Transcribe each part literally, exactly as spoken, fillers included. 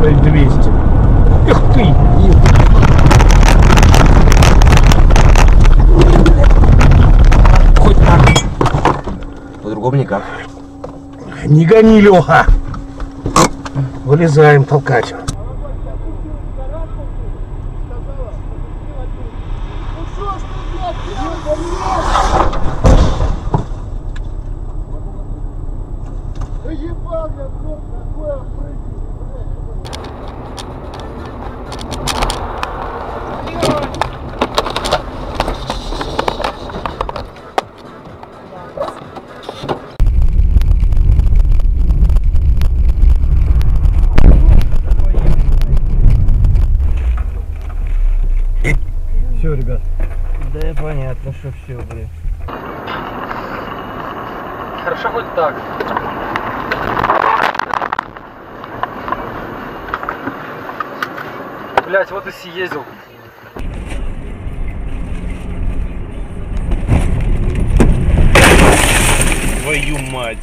ноль двести. Эх ты! Хоть так. По-другому никак. Не гони, Леха. Вылезаем, толкать. Все, ребят. Да понятно, что все, блин. Хорошо хоть так. Блять, вот и съездил. Твою мать.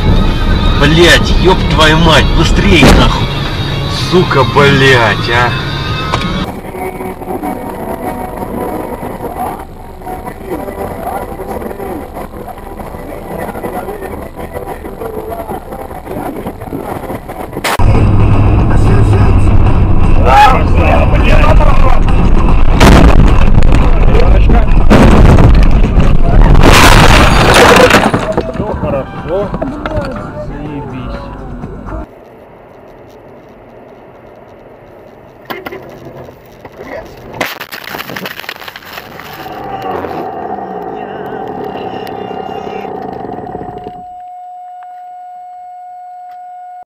Блять, ёб твою мать, быстрее нахуй. Сука, блять, а.